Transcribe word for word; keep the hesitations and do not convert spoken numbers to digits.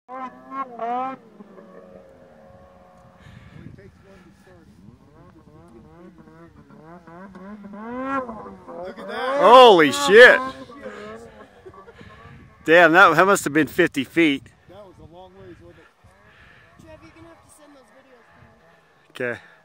Look at that. Holy shit! Damn, that, that must have been fifty feet. That was a long ways, wasn't it? Trev, you're gonna have to send those videos to me. Okay.